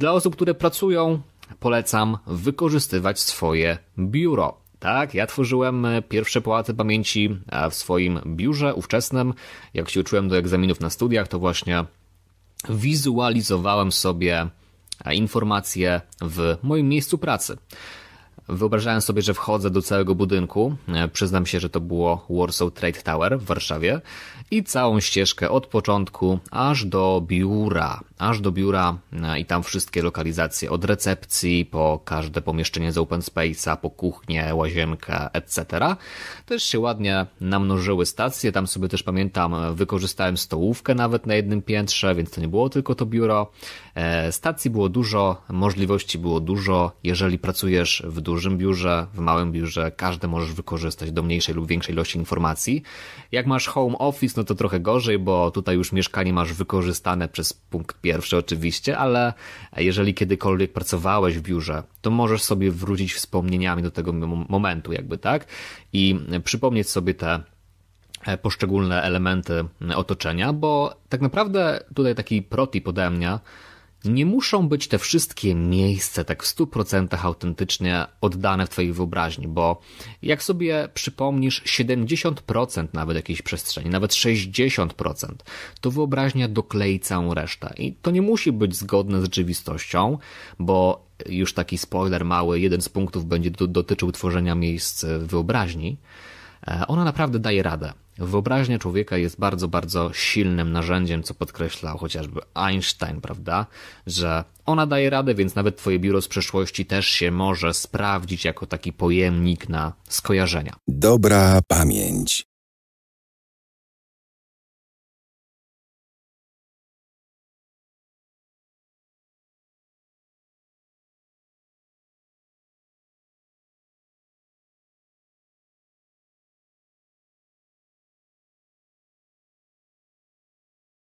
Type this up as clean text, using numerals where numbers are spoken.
Dla osób, które pracują, polecam wykorzystywać swoje biuro. Tak, ja tworzyłem pierwsze pałace pamięci w swoim biurze ówczesnym. Jak się uczyłem do egzaminów na studiach, to właśnie wizualizowałem sobie informacje w moim miejscu pracy. Wyobrażałem sobie, że wchodzę do całego budynku, przyznam się, że to było Warsaw Trade Tower w Warszawie i całą ścieżkę od początku aż do biura i tam wszystkie lokalizacje od recepcji po każde pomieszczenie z open space'a, po kuchnię, łazienkę, etc. Też się ładnie namnożyły stacje, tam sobie też pamiętam wykorzystałem stołówkę nawet na jednym piętrze, więc to nie było tylko to biuro. Stacji było dużo, możliwości było dużo, jeżeli pracujesz w dużym biurze, w małym biurze, każde możesz wykorzystać do mniejszej lub większej ilości informacji. Jak masz home office, no to trochę gorzej, bo tutaj już mieszkanie masz wykorzystane przez punkt pierwszy oczywiście, ale jeżeli kiedykolwiek pracowałeś w biurze, to możesz sobie wrócić wspomnieniami do tego momentu jakby, tak? I przypomnieć sobie te poszczególne elementy otoczenia, bo tak naprawdę tutaj taki protip ode mnie, nie muszą być te wszystkie miejsca tak w 100% autentycznie oddane w twojej wyobraźni, bo jak sobie przypomnisz 70% nawet jakiejś przestrzeni, nawet 60%, to wyobraźnia doklei całą resztę. I to nie musi być zgodne z rzeczywistością, bo już taki spoiler mały, jeden z punktów będzie dotyczył tworzenia miejsc wyobraźni. Ona naprawdę daje radę. Wyobraźnia człowieka jest bardzo, bardzo silnym narzędziem, co podkreślał chociażby Einstein, prawda? Że ona daje radę, więc nawet twoje biuro z przeszłości też się może sprawdzić jako taki pojemnik na skojarzenia. Dobra pamięć.